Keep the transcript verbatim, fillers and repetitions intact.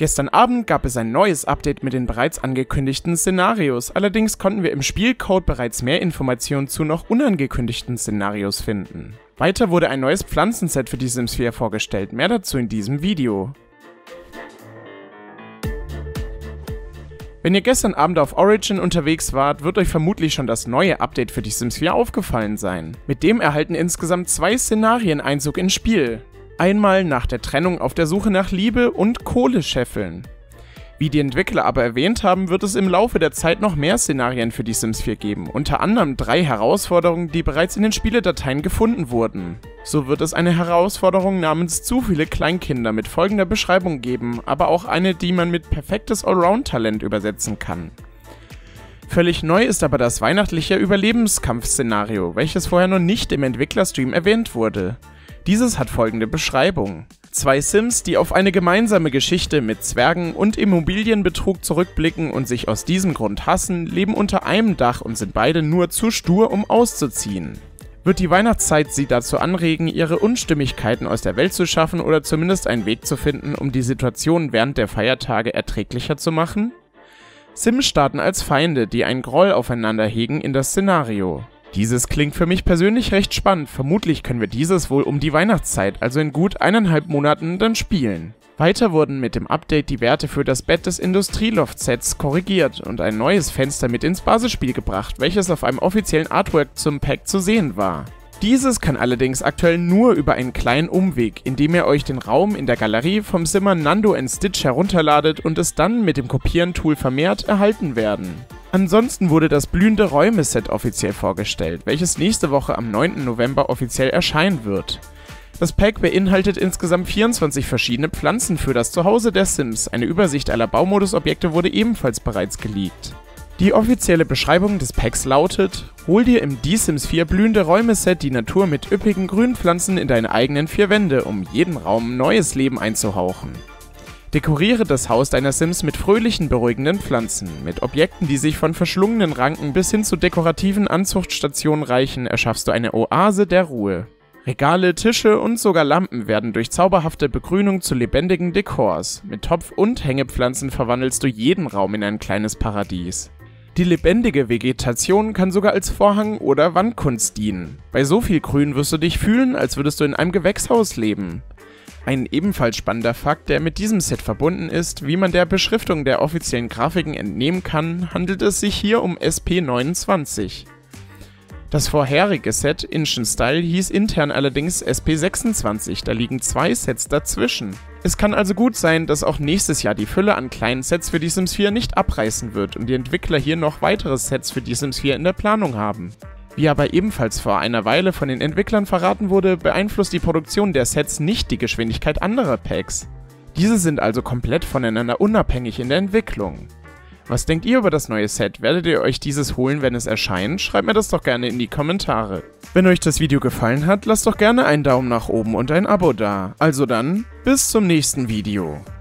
Gestern Abend gab es ein neues Update mit den bereits angekündigten Szenarios, allerdings konnten wir im Spielcode bereits mehr Informationen zu noch unangekündigten Szenarios finden. Weiter wurde ein neues Pflanzenset für die Sims vier vorgestellt, mehr dazu in diesem Video. Wenn ihr gestern Abend auf Origin unterwegs wart, wird euch vermutlich schon das neue Update für die Sims vier aufgefallen sein. Mit dem erhalten insgesamt zwei Szenarien Einzug ins Spiel. Einmal nach der Trennung auf der Suche nach Liebe und Kohle scheffeln. Wie die Entwickler aber erwähnt haben, wird es im Laufe der Zeit noch mehr Szenarien für die Sims vier geben, unter anderem drei Herausforderungen, die bereits in den Spieledateien gefunden wurden. So wird es eine Herausforderung namens zu viele Kleinkinder mit folgender Beschreibung geben, aber auch eine, die man mit perfektes Allround-Talent übersetzen kann. Völlig neu ist aber das weihnachtliche Überlebenskampf-Szenario, welches vorher noch nicht im Entwicklerstream erwähnt wurde. Dieses hat folgende Beschreibung. Zwei Sims, die auf eine gemeinsame Geschichte mit Zwergen und Immobilienbetrug zurückblicken und sich aus diesem Grund hassen, leben unter einem Dach und sind beide nur zu stur, um auszuziehen. Wird die Weihnachtszeit sie dazu anregen, ihre Unstimmigkeiten aus der Welt zu schaffen oder zumindest einen Weg zu finden, um die Situation während der Feiertage erträglicher zu machen? Sims starten als Feinde, die einen Groll aufeinander hegen, in das Szenario. Dieses klingt für mich persönlich recht spannend, vermutlich können wir dieses wohl um die Weihnachtszeit, also in gut eineinhalb Monaten, dann spielen. Weiter wurden mit dem Update die Werte für das Bett des Industrieloft-Sets korrigiert und ein neues Fenster mit ins Basisspiel gebracht, welches auf einem offiziellen Artwork zum Pack zu sehen war. Dieses kann allerdings aktuell nur über einen kleinen Umweg, indem ihr euch den Raum in der Galerie vom Simmer Nando and Stitch herunterladet und es dann mit dem Kopieren-Tool vermehrt erhalten werden. Ansonsten wurde das blühende Räume-Set offiziell vorgestellt, welches nächste Woche am neunten November offiziell erscheinen wird. Das Pack beinhaltet insgesamt vierundzwanzig verschiedene Pflanzen für das Zuhause der Sims, eine Übersicht aller Baumodus-Objekte wurde ebenfalls bereits geleakt. Die offizielle Beschreibung des Packs lautet: Hol dir im Die Sims vier blühende Räume-Set die Natur mit üppigen Grünpflanzen in deine eigenen vier Wände, um jeden Raum neues Leben einzuhauchen. Dekoriere das Haus deiner Sims mit fröhlichen, beruhigenden Pflanzen. Mit Objekten, die sich von verschlungenen Ranken bis hin zu dekorativen Anzuchtstationen reichen, erschaffst du eine Oase der Ruhe. Regale, Tische und sogar Lampen werden durch zauberhafte Begrünung zu lebendigen Dekors. Mit Topf- und Hängepflanzen verwandelst du jeden Raum in ein kleines Paradies. Die lebendige Vegetation kann sogar als Vorhang oder Wandkunst dienen. Bei so viel Grün wirst du dich fühlen, als würdest du in einem Gewächshaus leben. Ein ebenfalls spannender Fakt, der mit diesem Set verbunden ist, wie man der Beschriftung der offiziellen Grafiken entnehmen kann, handelt es sich hier um S P neunundzwanzig. Das vorherige Set, Ancient Style, hieß intern allerdings S P sechsundzwanzig, da liegen zwei Sets dazwischen. Es kann also gut sein, dass auch nächstes Jahr die Fülle an kleinen Sets für die Sims vier nicht abreißen wird und die Entwickler hier noch weitere Sets für die Sims vier in der Planung haben. Wie aber ebenfalls vor einer Weile von den Entwicklern verraten wurde, beeinflusst die Produktion der Sets nicht die Geschwindigkeit anderer Packs. Diese sind also komplett voneinander unabhängig in der Entwicklung. Was denkt ihr über das neue Set? Werdet ihr euch dieses holen, wenn es erscheint? Schreibt mir das doch gerne in die Kommentare. Wenn euch das Video gefallen hat, lasst doch gerne einen Daumen nach oben und ein Abo da. Also dann, bis zum nächsten Video.